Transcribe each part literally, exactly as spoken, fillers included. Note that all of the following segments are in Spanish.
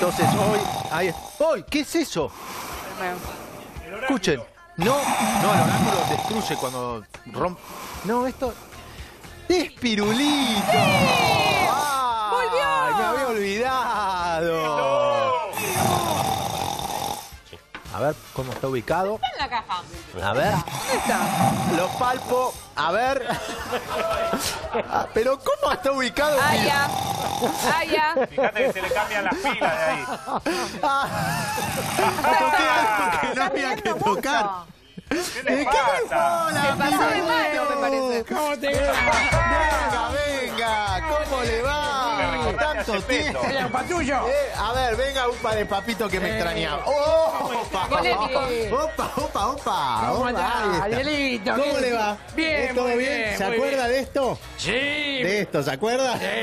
Entonces hoy... Ahí, hoy, ¿qué es eso? Escuchen. No, no, el oráculo destruye cuando rompe. No, esto... ¡Es Pirulito! ¡Ah! ¡Volvió! ¡Me había olvidado! A ver, ¿cómo está ubicado? Está en la caja. A ver. ¿Dónde está? Lo palpo. A ver. Ah, pero ¿cómo está ubicado? Ah, ya. Ah, ya. Fíjate que se le cambian las pilas de ahí. Toqué algo que no había que tocar. ¿Qué le pasa? Se pasó de mano, me parece. ¿Cómo te Venga, venga. ¿Cómo le va? Tanto tiempo. ¿El papatuyo? Eh, a ver, venga, upa de papito que me extrañaba. ¡Oh! Opa, Polémico. opa, opa, opa. ¿Cómo Opa, está, ahí está. Arielito? ¿Cómo ¿Qué- le va? Bien, ¿Todo muy bien? bien, ¿Se muy acuerda bien. de esto? Sí. De esto, ¿se acuerda? Sí.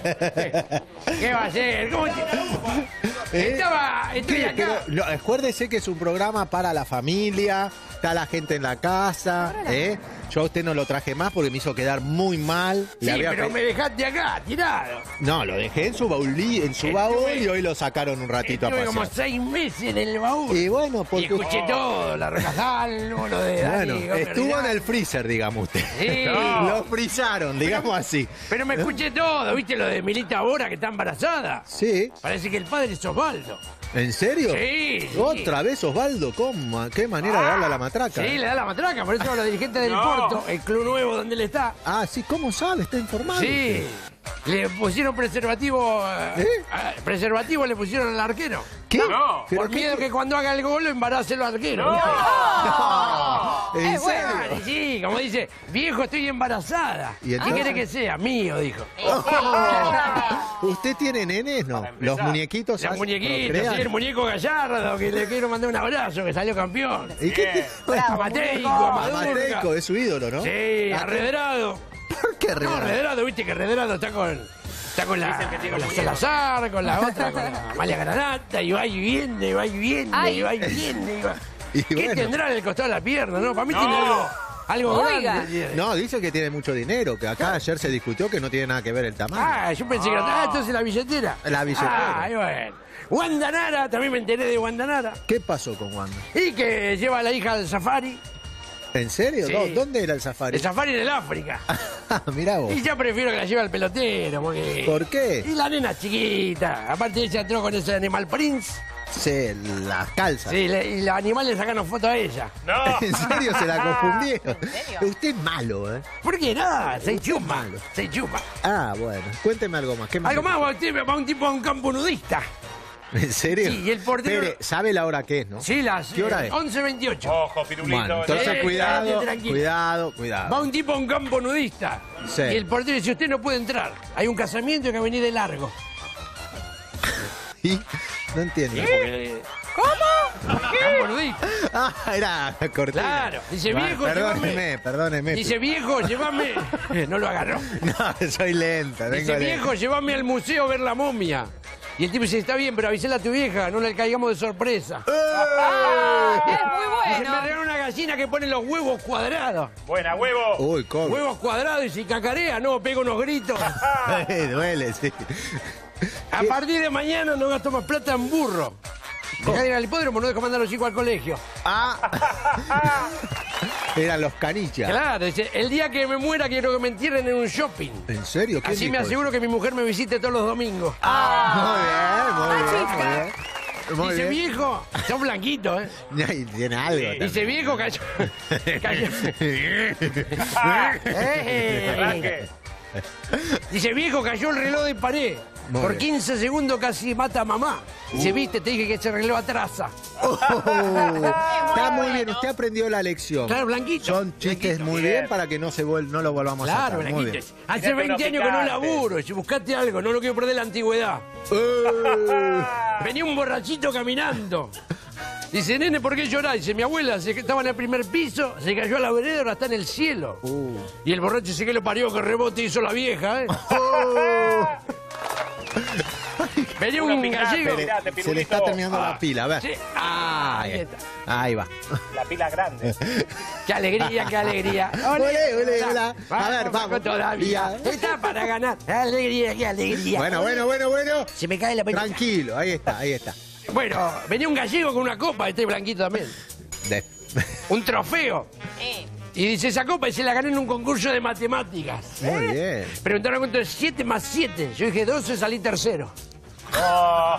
¿Qué va a ser? ¿Cómo te... ¿Eh? Estaba... Estoy Sí, acá. pero no, acuérdese que es un programa para la familia, está la gente en la casa, ¿eh? Yo a usted no lo traje más porque me hizo quedar muy mal. Sí, Le había pero pe- me dejaste acá, tirado. No, lo dejé en su baúl, en su Estuve- baúl y hoy lo sacaron un ratito a Estuve pasear. como seis meses en el baúl. Y bueno, Y porque... escuché todo, la Rocasal, lo de Dani, Bueno, Gómez estuvo en Real. el freezer, digamos usted. Sí. Lo frizaron, digamos así. Pero me escuché todo, ¿viste lo de Milita Bora que está embarazada? Sí. Parece que el padre es Osvaldo. ¿En serio? Sí, sí. Otra vez Osvaldo, ¿cómo? ¿Qué manera de darle a la matraca? Sí, le da la matraca, por eso a los dirigentes del No. Porto, el club nuevo donde él está. Ah, sí, ¿cómo sabe? ¿Está informado? Sí, le pusieron preservativo. eh, ¿Eh? eh, preservativo le pusieron al arquero. ¿Qué? No. ¿Pero Por qué- miedo que cuando haga el gol lo embarace el arquero. ¿viste? ¿En Es bueno. serio? Ah, sí, como dice, viejo, estoy embarazada. ¿Y ¿Qué entonces? quiere que sea? Mío, dijo. ¿Usted tiene nenes? No. empezar. Los muñequitos. Los hacen- muñequitos, procrean. sí, el muñeco Gallardo, que le quiero mandar un abrazo, que salió campeón. ¿Y qué te... A Mateico, a A Madurga. Mateico, es su ídolo, ¿no? Sí, ¿A a qué? Redrado. ¿Por qué No, Redrado? Redrado, viste que Redrado está con... Está con la, Dicen que tiene con la muñeco. Salazar, con la otra, con la Amalia Granata, y va y viene, y va y viene, Ay. y va y viene. Y va. Y ¿Qué bueno. tendrá en el costado de la pierna, no? Para mí No. tiene algo, algo Oiga. grande. tiene. No, dice que tiene mucho dinero, que acá ayer se discutió que no tiene nada que ver el tamaño. Ah, yo pensé que... Ah, entonces la billetera. La billetera. Ah, y bueno. Wanda Nara, también me enteré de Wanda Nara. ¿Qué pasó con Wanda? Y que lleva a la hija al safari. ¿En serio? Sí. ¿Dó- ¿Dónde era el safari? El safari en el África. Mirá vos. Y ya prefiero que la lleve al pelotero, porque... ¿Por qué? Y la nena es chiquita. Aparte ella entró con ese Animal Prince. Se las calzas. Sí, le- y los animales sacaron foto a ella. No. ¿En serio se la confundieron? ¿En serio? Usted es malo, ¿eh? ¿Por qué? Nada, se chupa. Se chupa. Ah, bueno. Cuénteme algo más. ¿Qué más? Algo más, va usted va un tipo a un campo nudista. ¿En serio? Sí, y el portero- Espere, ¿sabe la hora que es, no? Sí, las ¿Qué hora es? once veintiocho. Ojo, pirulito. Bueno, entonces Eh, cuidado, quédate tranquilo. cuidado, Va cuidado. un tipo a un campo nudista. Sí. Y el portero dice, usted no puede entrar. Hay un casamiento que venir de largo. ¿Y? No entiendo. ¿Cómo? Campo nudista. Ah, era cortina. Claro. Dice, Bueno, viejo, perdóneme, llévame. perdóneme. Dice, viejo, llévame. No lo agarró. No, soy lenta. Dice, vengo viejo, lento. llévame al museo a ver la momia. Y el tipo dice, está bien, pero avísale a tu vieja, no le caigamos de sorpresa. Ah, es muy Dice, me bueno. regaló una gallina que pone los huevos cuadrados. Buena, huevo. Uy, ¿cómo? Huevos cuadrados y si cacarea, no, pega unos gritos. Eh, duele, sí. A partir de mañana no gasto más plata en burro. Dejá de ir al hipódromo, no dejo mandar a los chicos al colegio. Ah. Eran los canichas. Claro, dice, el día que me muera quiero que me entierren en un shopping. ¿En serio? ¿Quién Así me dijo aseguro que mi mujer me visite todos los domingos. eso? Muy bien, muy bien, chica. muy bien. Muy Dice, bien. viejo, son blanquitos, ¿eh? Ay, tiene algo también. Dice, viejo, cayó. cayó. Arranque. Dice, viejo, cayó el reloj de pared. Muy Por bien. quince segundos casi mata a mamá. Dice, viste, te dije que ese reloj atrasa. Oh, está muy bien, usted aprendió la lección. Claro, blanquito. Son chistes muy bien, Bien. para que no se vuel- no lo volvamos a Claro, sacar. Muy bien. blanquito. Hace Fíjate veinte lo años que no picante. laburo. Si buscaste algo, no lo quiero perder la antigüedad. Eh, Venía un borrachito caminando. Dice, nene, ¿por qué llorás? Dice, mi abuela se, estaba en el primer piso, se cayó a la vereda, ahora está en el cielo. Uh. Y el borracho dice que lo parió, que rebote hizo la vieja, ¿eh? Oh. Venía Una un picante, gallego. mirate, Se le pirulito. está terminando Ah, la pila, a ver. Sí. Ah, Ahí, ahí está. está. Ahí va. La pila grande. Qué alegría, qué alegría. Olé, olé, hola. A ver, vamos. con todavía. Está para ganar. Alegría, qué alegría. Bueno, bueno, bueno, bueno. Se me cae la pelota. Tranquilo, ahí está, ahí está. Bueno, venía un gallego con una copa, este blanquito también. De- Un trofeo. Y dice, esa copa y se la gané en un concurso de matemáticas. Muy bien. Preguntaron cuánto es siete más siete. Yo dije doce, salí tercero. Oh.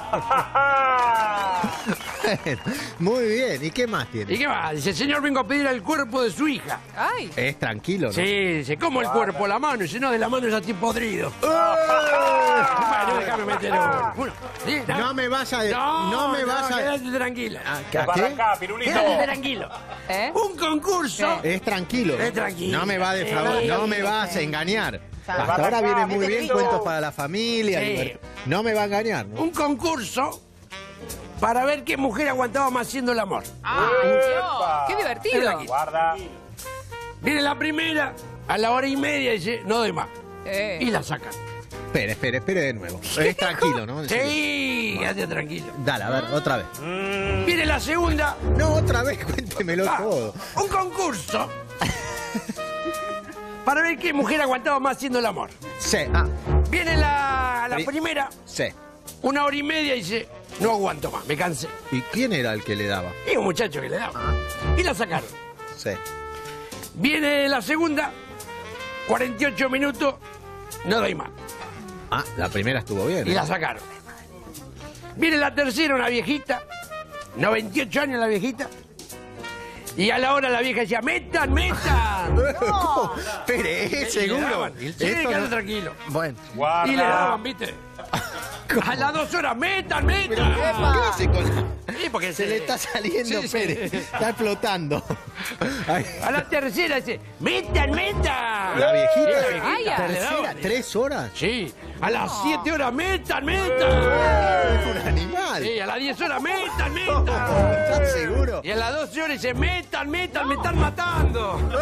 Muy bien. ¿Y qué más ¿Y tiene? qué más? Dice, señor, vengo a pedir el cuerpo de su hija. Ay. Es tranquilo, ¿no? Sí, dice, ¿cómo el cuerpo? La mano. Y dice, no, de la mano ya estoy podrido. Bueno, déjame meter uno. Uno. Sí, No me vas a... No, No me vas a... Quédate tranquila. ¿A Para qué? acá, pirulito. Quédate tranquilo. ¿Eh? Un concurso. Es tranquilo. Es tranquilo. No me va a defraudar, Sí. no me vas a engañar. Hasta Para ahora acá, viene muy bien, Miguelito. cuentos para la familia. Sí. divert- No me va a engañar, ¿no? Un concurso para ver qué mujer aguantaba más haciendo el amor. ¡Ay, Dios! ¡Qué divertido! Guarda. Viene la primera, a la hora y media dice, no doy más. Eh. Y la sacan. Espere, espere, espere de nuevo. Es tranquilo, ¿no? En serio. Sí, quédate tranquilo. Dale, a ver, otra vez. Viene la segunda, No, otra vez, cuéntemelo ah, todo. un concurso para ver qué mujer aguantaba más haciendo el amor. Sí, ah, Viene la, la Pri- primera, sí. una hora y media y dice, no aguanto más, me cansé. ¿Y quién era el que le daba? Y un muchacho que le daba. Y la sacaron. Sí. Viene la segunda, cuarenta y ocho minutos, no doy más. Ah, la primera estuvo bien. Y ¿eh? la sacaron. Viene la tercera, una viejita, noventa y ocho años la viejita, y a la hora la vieja decía, metan, metan. ¿Cómo? Espere, ¿es Y le seguro? daban. Y sí, Esto quédate no- tranquilo. Bueno. Guarda. Y le daban, ¿viste? A las dos horas, metan, ¿Pero metan. qué hace con la- Sí, porque Se le está saliendo, Sí, sí. Pérez. Está explotando. Ay, A la tercera dice, metan, metan. la viejita. Sí, la viejita. Ay, ya. Le Tercera, daban. ¿tres horas? Sí, a las siete horas, metan, metan. Es un animal. Sí, a las diez horas, metan, metan. ¿Estás seguro? Y a las doce horas dice, metan, metan, me están matando. No,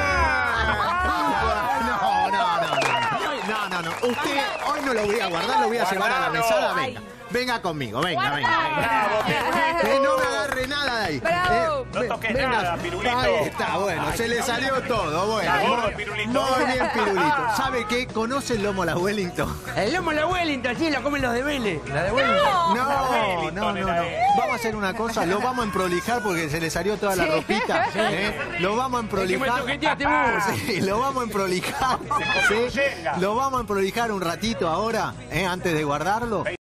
no, no, no. No, no, no. Usted hoy no lo voy a guardar, lo voy a llevar a la mesada. Venga, venga conmigo, venga, venga. Bravo, venga. Que pirulito. no me agarre nada de ahí. Bravo. No ve- toques venga. nada, pirulito. Ahí está, bueno, se le salió todo. Bueno, Está gordo muy- el pirulito. muy bien, pirulito. ¿Sabe qué? ¿Conoce el lomo la Wellington? El lomo de la Wellington, sí, la comen los de Vélez. La de Wellington. No, no, Wellington no, no. era él. Vamos a hacer una cosa, lo vamos a emprolijar porque se le salió toda la ropita. ¿eh? Lo vamos a Es que me emprolijar. toqueteaste vos. Sí, lo vamos a emprolijar. como ¿sí? Yenga. Lo vamos a emprolijar un ratito ahora, ¿eh? Antes de guardarlo.